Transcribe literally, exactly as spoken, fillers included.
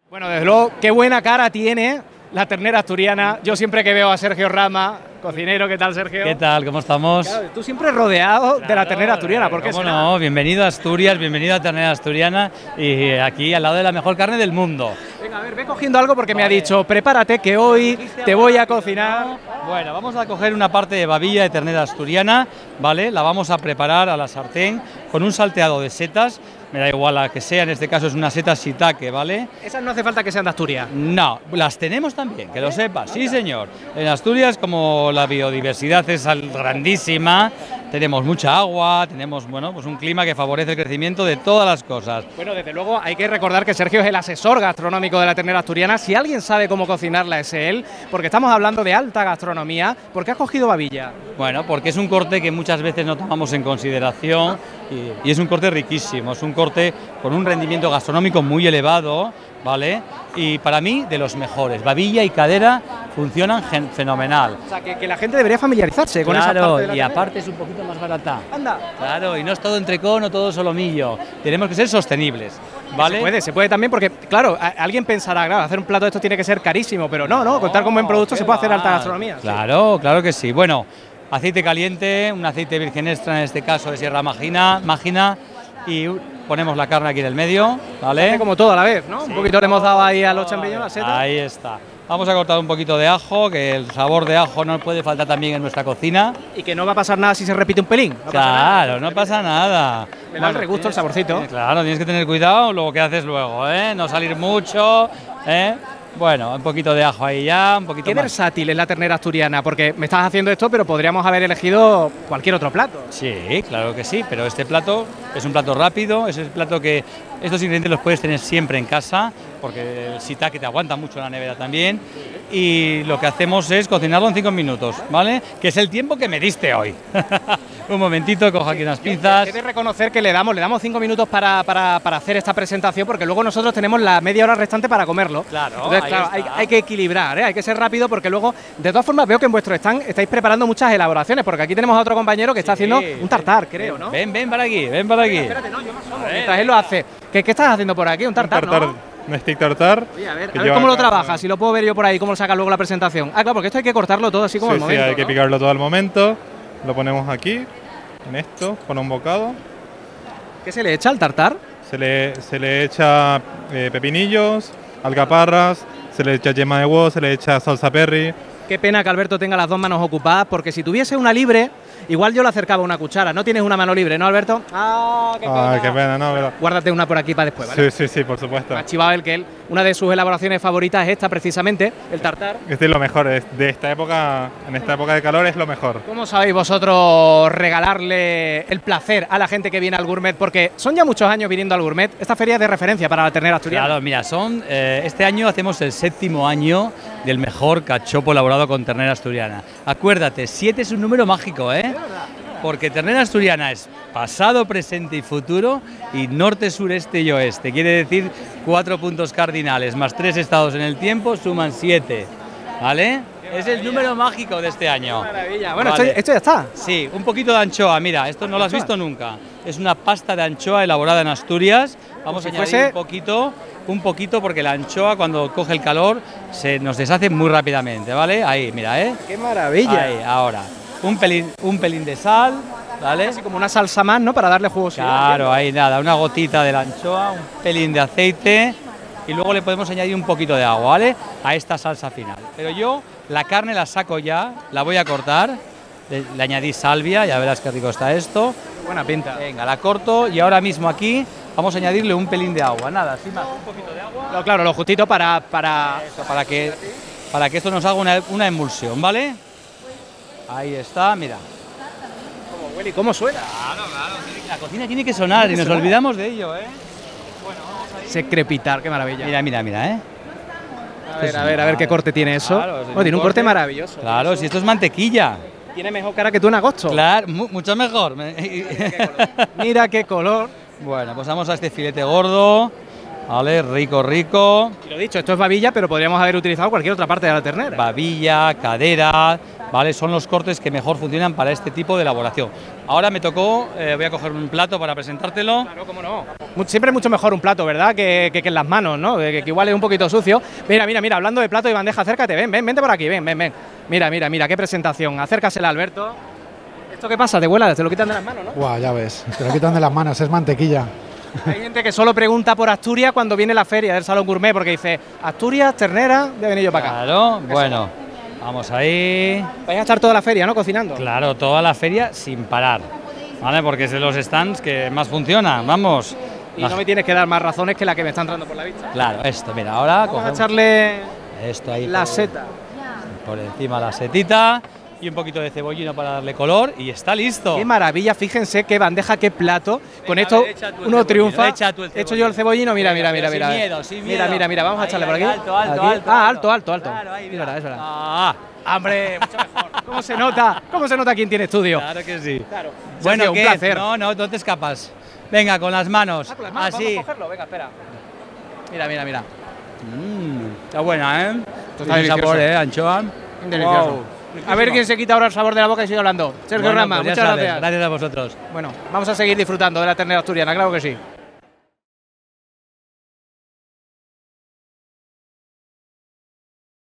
Bueno, desde luego, qué buena cara tiene la ternera asturiana. Yo siempre que veo a Sergio Rama, cocinero, ¿qué tal, Sergio? ¿Qué tal? ¿Cómo estamos? Claro, tú siempre rodeado Claro, de la ternera asturiana, ¿por qué ¿cómo será? no? Bienvenido a Asturias, bienvenido a Ternera Asturiana y aquí al lado de la mejor carne del mundo. Venga, a ver, ve cogiendo algo porque Vale. me ha dicho, prepárate que hoy te voy a cocinar. Bueno, vamos a coger una parte de babilla de ternera asturiana, ¿vale? La vamos a preparar a la sartén con un salteado de setas. Me da igual la que sea, en este caso es una seta shiitake, ¿vale? Esas no hace falta que sean de Asturias. No, las tenemos también, que lo sepas, sí señor. En Asturias, como la biodiversidad es al- grandísima, tenemos mucha agua, tenemos bueno, pues un clima que favorece el crecimiento de todas las cosas. Bueno, desde luego hay que recordar que Sergio es el asesor gastronómico de la ternera asturiana. Si alguien sabe cómo cocinarla es él, porque estamos hablando de alta gastronomía. ¿Por qué has cogido babilla? Bueno, porque es un corte que muchas veces no tomamos en consideración y, y es un corte riquísimo, es un corte con un rendimiento gastronómico muy elevado, ¿vale? Y para mí, de los mejores. Babilla y cadera funcionan gen- fenomenal. O sea, que, que la gente debería familiarizarse con esa parte Claro, de la y ternera. aparte es un poquito más barata. Anda. Claro, y no es todo entrecón o todo solomillo. Tenemos que ser sostenibles, ¿vale? Se puede, se puede también porque, claro, a- alguien pensará, claro, hacer un plato de esto tiene que ser carísimo, pero no, no, contar con buen producto se puede hacer alta gastronomía. Claro, claro que sí. Bueno, aceite caliente, un aceite virgen extra en este caso de Sierra Mágina, Mágina y u- ponemos la carne aquí en el medio, Se ¿vale? hace como todo a la vez, ¿no? Un poquito le hemos dado ahí a los champiñones, la seta. Ahí está. Vamos a cortar un poquito de ajo, que el sabor de ajo no puede faltar también en nuestra cocina. Y que no va a pasar nada si se repite un pelín. No pasa Claro, nada. no pasa nada. Me da el regusto, el tienes- saborcito. eh, Claro, tienes que tener cuidado luego qué haces luego, ¿eh? No salir mucho, ¿eh? Bueno, un poquito de ajo ahí ya, un poquito Qué más. versátil es la ternera asturiana, porque me estás haciendo esto, pero podríamos haber elegido cualquier otro plato. Sí, claro que sí, pero este plato es un plato rápido, es el plato que estos ingredientes los puedes tener siempre en casa, porque el shiitake te aguanta mucho en la nevera también, y lo que hacemos es cocinarlo en cinco minutos, ¿vale? Que es el tiempo que me diste hoy. Un momentito, cojo aquí unas pinzas. He de reconocer que le damos, le damos cinco minutos para, para, para hacer esta presentación, porque luego nosotros tenemos la media hora restante para comerlo. Claro, Entonces, ahí claro, hay, está. hay que equilibrar, ¿eh? Hay que ser rápido, porque luego, de todas formas, veo que en vuestro stand estáis preparando muchas elaboraciones, porque aquí tenemos a otro compañero que está Sí, haciendo un tartar, creo, ¿no? Ven, ven para aquí, ven para aquí. Espérate, no, yo me asomo, mientras él lo hace. ¿Qué, qué estás haciendo por aquí? Un tartar, tartar, ¿no? un stick tartar. Oye, a ver, que a ver lleva cómo lo acá- trabajas, si lo puedo ver yo por ahí, cómo lo saca luego la presentación. Ah, claro, porque esto hay que cortarlo todo así como Sí, el sí, momento, hay que ¿no? picarlo todo al momento. Lo ponemos aquí, en esto, con un bocado. ¿Qué se le echa al tartar? Se le, se le echa eh, pepinillos, alcaparras, se le echa yema de huevo, se le echa salsa perry. Qué pena que Alberto tenga las dos manos ocupadas, porque si tuviese una libre, igual yo le acercaba una cuchara. No tienes una mano libre, ¿no, Alberto? Ah, qué pena. Ay, qué pena, ¿no? Pero- Guárdate una por aquí para después, ¿vale? Sí, sí, sí, por supuesto. Me ha chivado el que él, una de sus elaboraciones favoritas es esta precisamente, el tartar. Este es lo mejor, es de esta época, en esta época de calor es lo mejor. ¿Cómo sabéis vosotros regalarle el placer a la gente que viene al Gourmet? Porque son ya muchos años viniendo al Gourmet. Esta feria es de referencia para la ternera asturiana. Claro, mira, son eh, este año hacemos el séptimo año del mejor cachopo elaborado con ternera asturiana. Acuérdate, siete es un número mágico, ¿eh? Porque ternera asturiana es pasado, presente y futuro, y norte, sureste y oeste. Quiere decir cuatro puntos cardinales más tres estados en el tiempo suman siete, ¿vale? Es el número mágico de este año. Maravilla. Bueno, Vale. esto, esto ya está. Sí, un poquito de anchoa, mira, esto no lo has visto nunca. Es una pasta de anchoa elaborada en Asturias. Vamos si a añadir fuese- un poquito, un poquito porque la anchoa cuando coge el calor se nos deshace muy rápidamente, ¿vale? Ahí, mira, ¿eh? ¡Qué maravilla! Ahí, ahora. Un pelín, un pelín de sal, ¿vale? Así como una salsa más, ¿no? Para darle jugosidad. Claro, ahí nada, una gotita de la anchoa, un pelín de aceite y luego le podemos añadir un poquito de agua, ¿vale? A esta salsa final. Pero yo la carne la saco ya, la voy a cortar, le, le añadí salvia, ya verás qué rico está esto. Buena pinta. Venga, la corto y ahora mismo aquí vamos a añadirle un pelín de agua, nada, sin más, un poquito de agua. No, claro, lo justito para, para Eso, para que, para que esto nos haga una, una emulsión, ¿vale? Ahí está, mira. ¿Cómo huele y cómo suena? Claro, claro, la cocina tiene que sonar y nos olvidamos de ello, ¿eh? Ese crepitar, qué maravilla. Mira, mira, mira, ¿eh? a ver, a ver, a ver qué corte tiene eso. Claro, Oh, tiene un corte maravilloso. Claro, si esto es mantequilla. Tiene mejor cara que tú en agosto. Claro, mu- mucho mejor. Mira qué color. Bueno, pues vamos a este filete gordo. Vale, rico, rico. Y lo dicho, esto es babilla, pero podríamos haber utilizado cualquier otra parte de la ternera. Babilla, cadera, ¿vale? Son los cortes que mejor funcionan para este tipo de elaboración. Ahora me tocó, eh, voy a coger un plato para presentártelo. Claro, cómo no. Siempre es mucho mejor un plato, ¿verdad? Que, que, que en las manos, ¿no? Que, que igual es un poquito sucio. Mira, mira, mira, hablando de plato y bandeja, acércate, ven, ven, vente por aquí, ven, ven, ven. Mira, mira, mira, qué presentación. Acércasela, Alberto. ¿Esto qué pasa? ¿Te vuela? ¿Te lo quitan de las manos, no? Guau, ya ves, te lo quitan de las manos, es mantequilla. Hay gente que solo pregunta por Asturias cuando viene la feria del Salón Gourmet, porque dice, Asturias, ternera, de venir yo para acá. Claro, bueno, vamos ahí. Vais a estar toda la feria, ¿no? Cocinando. Claro, toda la feria sin parar, ¿vale? Porque es de los stands que más funcionan, vamos. Y no me tienes que dar más razones que la que me está entrando por la vista. Claro, esto, mira, ahora Vamos cogemos a echarle esto ahí la por, seta. por encima la setita y un poquito de cebollino para darle color y está listo. Qué maravilla, fíjense qué bandeja, qué plato. Con Venga, esto a ver, echa tú el uno cebollino, triunfa. echa tú el He hecho yo el cebollino, mira, mira, Venga, mira, pero mira. sin miedo, sin Mira, miedo. mira, mira, vamos a Ahí, echarle por ahí, aquí. alto, alto, Aquí. alto, Ah, alto. alto, alto, alto. Claro, ahí, Es mira. verdad, es verdad. Ah, Hombre, mucho mejor. ¿Cómo se nota? ¿Cómo se nota quién tiene estudio? claro que sí. Claro. Bueno, Sergio, ¿qué? un placer. No, no, no te escapas. Venga, con las manos. Ah, con las manos, así. ¿podemos cogerlo? Venga, espera. Mira, mira, mira. Mm, está buena, ¿eh? Esto está Tiene delicioso. sabor, ¿eh? Anchoa. Delicioso. Wow. A ver quién se quita ahora el sabor de la boca y sigue hablando. Sergio Bueno, Rama, pues ya muchas sabes, gracias. Gracias a vosotros. Bueno, vamos a seguir disfrutando de la ternera asturiana, claro que sí.